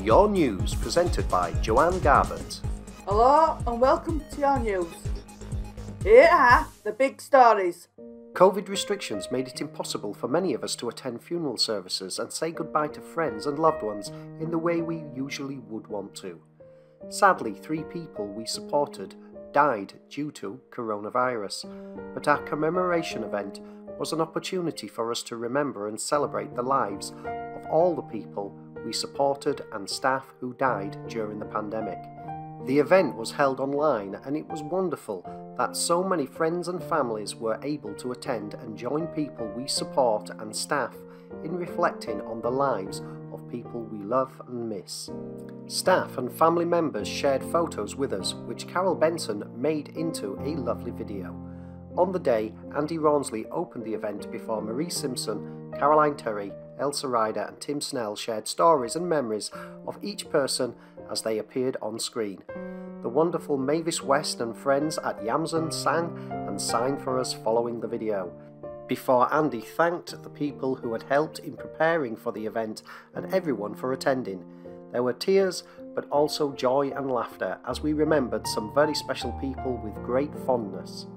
Your News, presented by Joanne Garbett. Hello and welcome to Your News. Here are the big stories. COVID restrictions made it impossible for many of us to attend funeral services and say goodbye to friends and loved ones in the way we usually would want to. Sadly, 3 people we supported died due to coronavirus, but our commemoration event was an opportunity for us to remember and celebrate the lives of all the people we supported and staff who died during the pandemic. The event was held online, and it was wonderful that so many friends and families were able to attend and join people we support and staff in reflecting on the lives of people we love and miss. Staff and family members shared photos with us, which Carol Benson made into a lovely video. On the day, Andy Rawnsley opened the event before Marie Simpson, Caroline Terry, Elsa Ryder and Tim Snell shared stories and memories of each person as they appeared on screen. The wonderful Mavis West and friends at Yamson sang and signed for us following the video, before Andy thanked the people who had helped in preparing for the event and everyone for attending. There were tears, but also joy and laughter as we remembered some very special people with great fondness.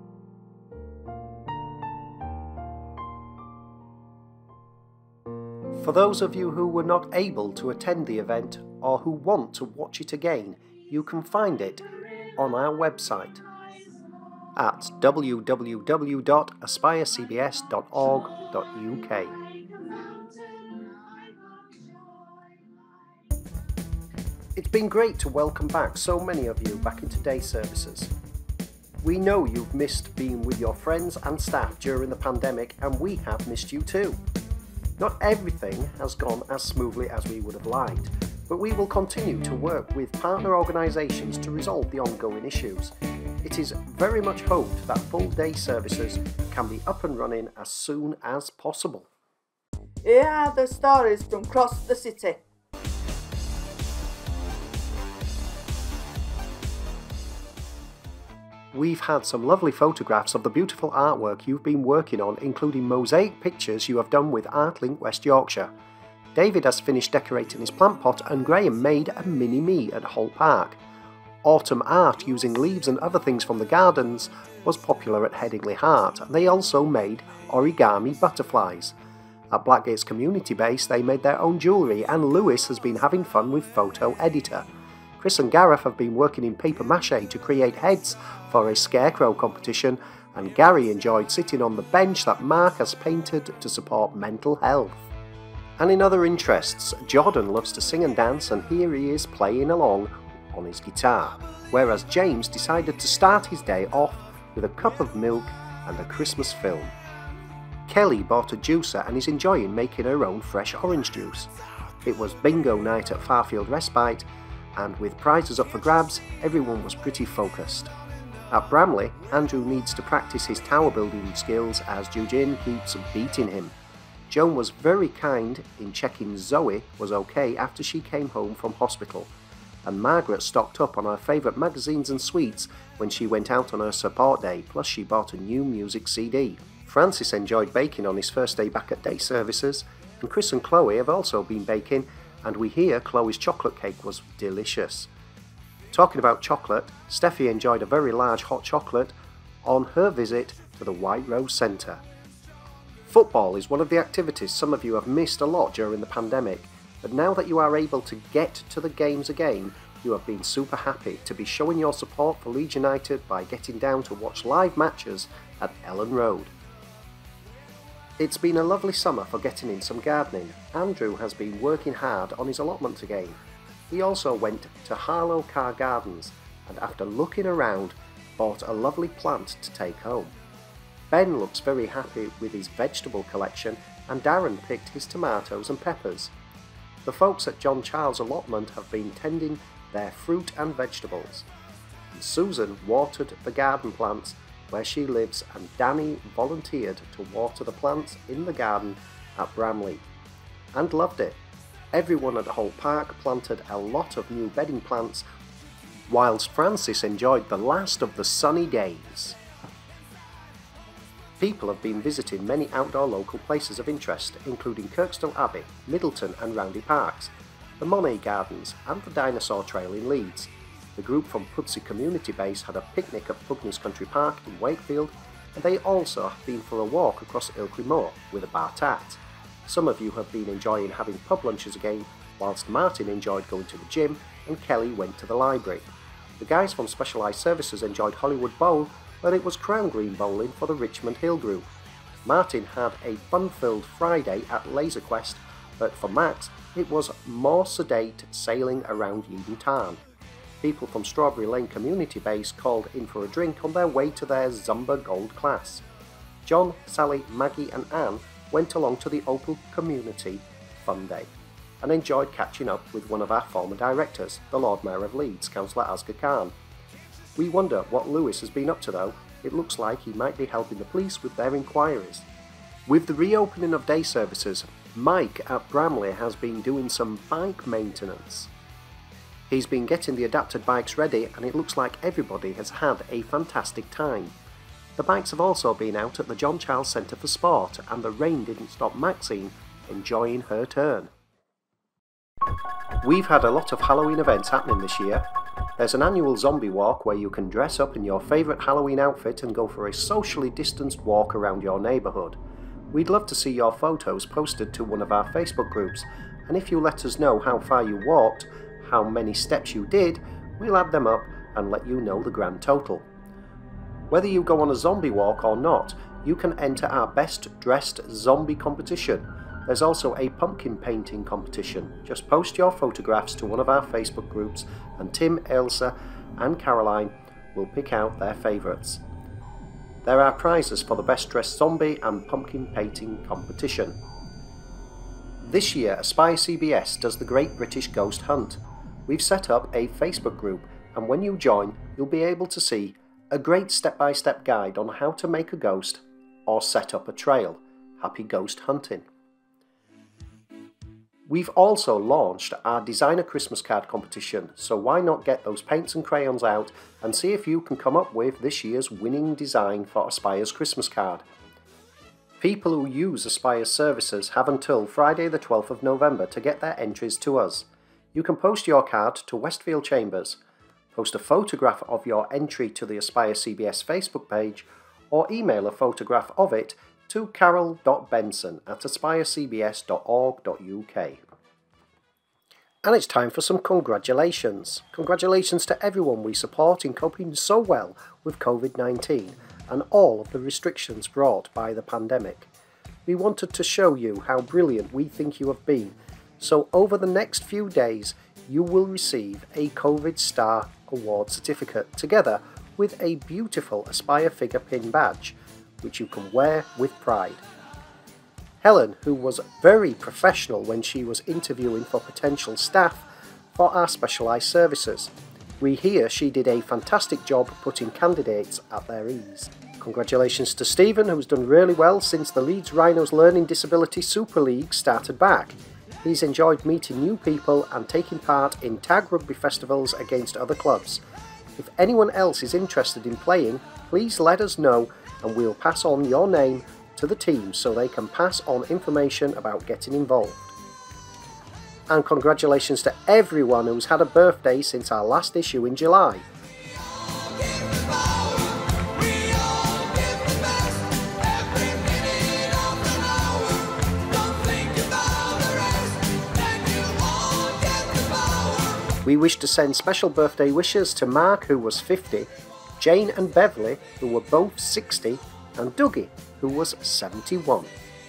For those of you who were not able to attend the event or who want to watch it again, you can find it on our website at www.aspirecbs.org.uk. It's been great to welcome back so many of you back into day services. We know you've missed being with your friends and staff during the pandemic, and we have missed you too. Not everything has gone as smoothly as we would have liked, but we will continue to work with partner organisations to resolve the ongoing issues. It is very much hoped that full day services can be up and running as soon as possible. Here are the stories from across the city. We've had some lovely photographs of the beautiful artwork you've been working on, including mosaic pictures you have done with ArtLink West Yorkshire. David has finished decorating his plant pot and Graham made a mini-me at Holt Park. Autumn art using leaves and other things from the gardens was popular at Headingley Heart, and they also made origami butterflies. At Blackgate's community base they made their own jewellery, and Lewis has been having fun with Photo Editor. Chris and Gareth have been working in paper mache to create heads for a scarecrow competition, and Gary enjoyed sitting on the bench that Mark has painted to support mental health. And in other interests, Jordan loves to sing and dance, and here he is playing along on his guitar, whereas James decided to start his day off with a cup of milk and a Christmas film. Kelly bought a juicer and is enjoying making her own fresh orange juice. It was bingo night at Farfield Respite, and with prizes up for grabs, everyone was pretty focused. At Bramley, Andrew needs to practice his tower building skills as Eugene keeps beating him. Joan was very kind in checking Zoe was okay after she came home from hospital, and Margaret stocked up on her favourite magazines and sweets when she went out on her support day, plus she bought a new music CD. Francis enjoyed baking on his first day back at day services, and Chris and Chloe have also been baking, and we hear Chloe's chocolate cake was delicious. Talking about chocolate, Steffi enjoyed a very large hot chocolate on her visit to the White Rose Centre. Football is one of the activities some of you have missed a lot during the pandemic, but now that you are able to get to the games again, you have been super happy to be showing your support for Leeds United by getting down to watch live matches at Ellen Road. It's been a lovely summer for getting in some gardening. Andrew has been working hard on his allotment again. He also went to Harlow Car Gardens and, after looking around, bought a lovely plant to take home. Ben looks very happy with his vegetable collection, and Darren picked his tomatoes and peppers. The folks at John Charles' allotment have been tending their fruit and vegetables. And Susan watered the garden plants where she lives, and Danny volunteered to water the plants in the garden at Bramley and loved it. Everyone at Holt Park planted a lot of new bedding plants, whilst Francis enjoyed the last of the sunny days. People have been visiting many outdoor local places of interest, including Kirkstall Abbey, Middleton and Roundy Parks. the Monet Gardens and the Dinosaur Trail in Leeds. The group from Pudsey Community Base had a picnic at Pugney's Country Park in Wakefield, and they also have been for a walk across Ilkley Moor with a bar tat. Some of you have been enjoying having pub lunches again, whilst Martin enjoyed going to the gym and Kelly went to the library. The guys from Specialised Services enjoyed Hollywood Bowl, where it was Crown Green bowling for the Richmond Hill group. Martin had a fun-filled Friday at Laser Quest, but for Max it was more sedate sailing around Eden Tarn. People from Strawberry Lane Community Base called in for a drink on their way to their Zumba Gold class. John, Sally, Maggie and Anne went along to the Opal Community Fun Day and enjoyed catching up with one of our former directors, the Lord Mayor of Leeds, Councillor Asghar Khan. We wonder what Lewis has been up to though. It looks like he might be helping the police with their inquiries. With the reopening of day services, Mike at Bramley has been doing some bike maintenance. He's been getting the adapted bikes ready and it looks like everybody has had a fantastic time. The bikes have also been out at the John Charles Centre for Sport and the rain didn't stop Maxine enjoying her turn. We've had a lot of Halloween events happening this year. There's an annual zombie walk where you can dress up in your favourite Halloween outfit and go for a socially distanced walk around your neighbourhood. We'd love to see your photos posted to one of our Facebook groups, and if you let us know how far you walked, how many steps you did, we'll add them up and let you know the grand total. Whether you go on a zombie walk or not, you can enter our best dressed zombie competition. There's also a pumpkin painting competition. Just post your photographs to one of our Facebook groups and Tim, Ailsa and Caroline will pick out their favourites. There are prizes for the best dressed zombie and pumpkin painting competition. This year Aspire CBS does the Great British Ghost Hunt. We've set up a Facebook group and when you join you'll be able to see a great step-by-step guide on how to make a ghost or set up a trail. Happy ghost hunting! We've also launched our designer Christmas card competition, so why not get those paints and crayons out and see if you can come up with this year's winning design for Aspire's Christmas card. People who use Aspire's services have until Friday the 12th of November to get their entries to us. You can post your card to Westfield Chambers, post a photograph of your entry to the Aspire CBS Facebook page, or email a photograph of it to carol.benson@aspirecbs.org.uk. And it's time for some congratulations. Congratulations to everyone we support in coping so well with COVID-19 and all of the restrictions brought by the pandemic. We wanted to show you how brilliant we think you have been, so over the next few days you will receive a COVID Star Award certificate together with a beautiful Aspire figure pin badge, which you can wear with pride. Helen, who was very professional when she was interviewing for potential staff for our specialised services. We hear she did a fantastic job putting candidates at their ease. Congratulations to Stephen, who's done really well since the Leeds Rhinos Learning Disability Super League started back. He's enjoyed meeting new people and taking part in tag rugby festivals against other clubs. If anyone else is interested in playing, please let us know and we'll pass on your name to the team so they can pass on information about getting involved. And congratulations to everyone who's had a birthday since our last issue in July. We wish to send special birthday wishes to Mark, who was 50, Jane and Beverly, who were both 60, and Dougie, who was 71.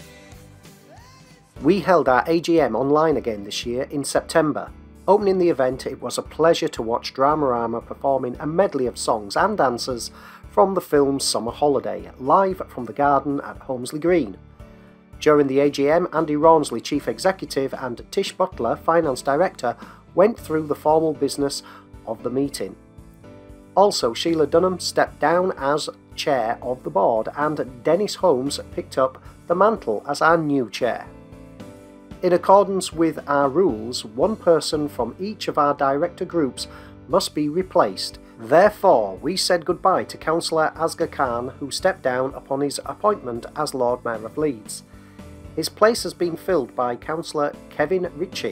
We held our AGM online again this year in September. Opening the event, it was a pleasure to watch Dramarama performing a medley of songs and dances from the film Summer Holiday, live from the garden at Holmesley Green. During the AGM, Andy Rawnsley, Chief Executive, and Tish Butler, Finance Director, went through the formal business of the meeting. Also, Sheila Dunham stepped down as chair of the board and Dennis Holmes picked up the mantle as our new chair. In accordance with our rules, one person from each of our director groups must be replaced. Therefore, we said goodbye to Councillor Asghar Khan, who stepped down upon his appointment as Lord Mayor of Leeds. His place has been filled by Councillor Kevin Ritchie.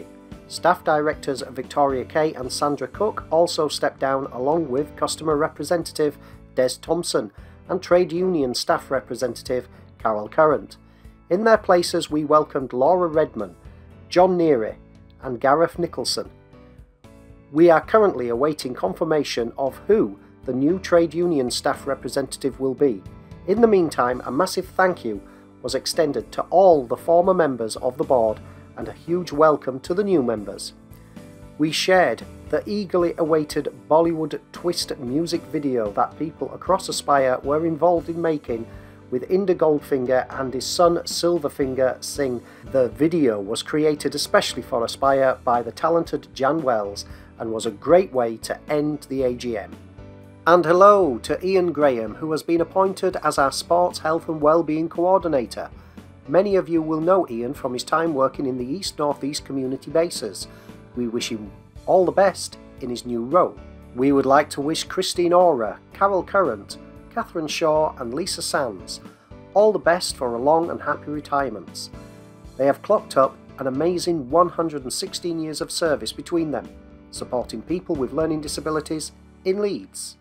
Staff Directors Victoria Kay and Sandra Cook also stepped down, along with Customer Representative Des Thompson and Trade Union Staff Representative Carol Currant. In their places we welcomed Laura Redman, John Neary and Gareth Nicholson. We are currently awaiting confirmation of who the new Trade Union Staff Representative will be. In the meantime, a massive thank you was extended to all the former members of the board and a huge welcome to the new members. We shared the eagerly awaited Bollywood twist music video that people across Aspire were involved in making, with Inder Goldfinger and his son Silverfinger sing. The video was created especially for Aspire by the talented Jan Wells and was a great way to end the AGM. And hello to Ian Graham, who has been appointed as our Sports Health and Wellbeing Coordinator. Many of you will know Ian from his time working in the East North East community bases. We wish him all the best in his new role. We would like to wish Christine Ora, Carol Currant, Catherine Shaw and Lisa Sands all the best for a long and happy retirements. They have clocked up an amazing 116 years of service between them, supporting people with learning disabilities in Leeds.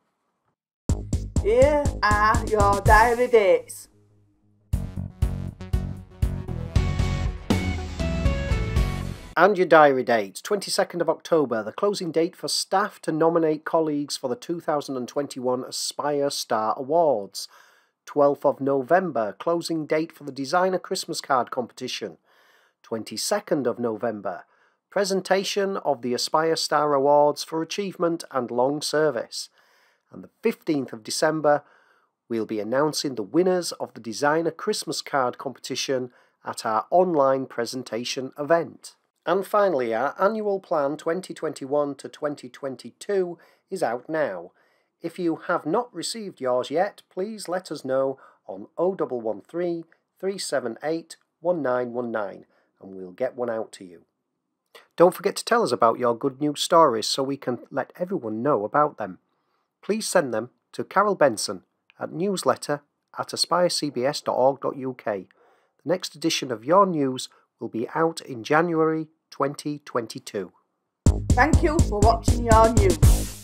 Here are your diary dates. And your diary dates: 22nd of October, the closing date for staff to nominate colleagues for the 2021 Aspire Star Awards. 12th of November, closing date for the Designer Christmas Card Competition. 22nd of November, presentation of the Aspire Star Awards for Achievement and Long Service. And the 15th of December, we'll be announcing the winners of the Designer Christmas Card Competition at our online presentation event. And finally, our annual plan 2021 to 2022 is out now. If you have not received yours yet, please let us know on 0113 378 1919 and we'll get one out to you. Don't forget to tell us about your good news stories so we can let everyone know about them. Please send them to Carol Benson at newsletter@aspirecbs.org.uk. The next edition of your news will be out in January 2022. Thank you for watching your news.